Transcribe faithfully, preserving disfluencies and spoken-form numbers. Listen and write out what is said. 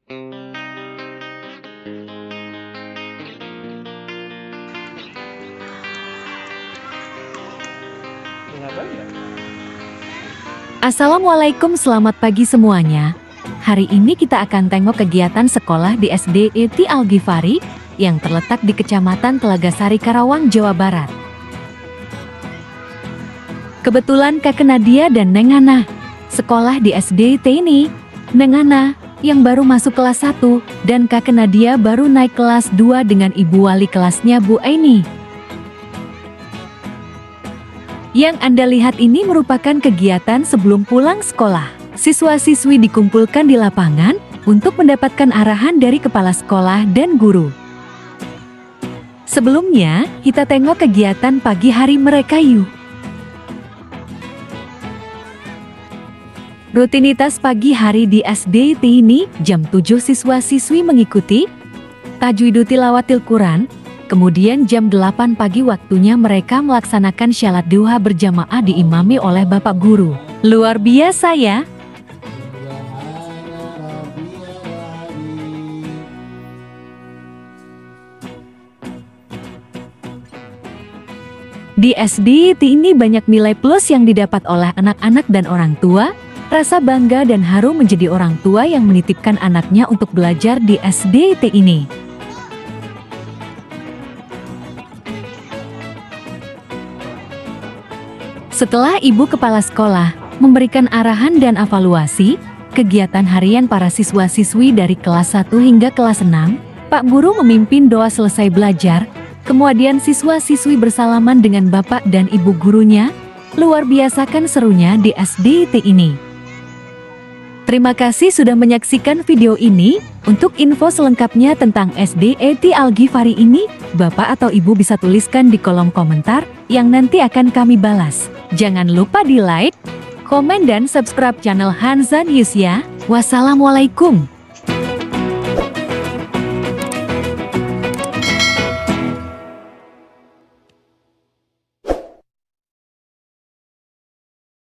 Assalamualaikum, selamat pagi semuanya. Hari ini kita akan tengok kegiatan sekolah di S D E T Al-Ghifari yang terletak di Kecamatan Telagasari, Karawang, Jawa Barat. Kebetulan Kakek Nadia dan Neng Ana sekolah di S D E T ini. Neng Ana yang baru masuk kelas satu dan Kakek Nadia baru naik kelas dua dengan ibu wali kelasnya Bu Aini. Yang Anda lihat ini merupakan kegiatan sebelum pulang sekolah. Siswa-siswi dikumpulkan di lapangan untuk mendapatkan arahan dari kepala sekolah dan guru. Sebelumnya, kita tengok kegiatan pagi hari mereka yuk. Rutinitas pagi hari di S D E T ini, jam tujuh siswa-siswi mengikuti Tajwid Tilawatil Quran. Kemudian jam delapan pagi waktunya mereka melaksanakan syalat duha berjamaah diimami oleh Bapak Guru. Luar biasa ya! Di S D E T ini banyak nilai plus yang didapat oleh anak-anak dan orang tua. Rasa bangga dan haru menjadi orang tua yang menitipkan anaknya untuk belajar di S D E T ini. Setelah Ibu Kepala Sekolah memberikan arahan dan evaluasi kegiatan harian para siswa-siswi dari kelas satu hingga kelas enam, Pak Guru memimpin doa selesai belajar, kemudian siswa-siswi bersalaman dengan Bapak dan Ibu gurunya. Luar biasa kan serunya di S D E T ini. Terima kasih sudah menyaksikan video ini. Untuk info selengkapnya tentang S D E T Al-Ghifari ini, Bapak atau Ibu bisa tuliskan di kolom komentar yang nanti akan kami balas. Jangan lupa di like, komen dan subscribe channel Hanza News ya. Wassalamualaikum.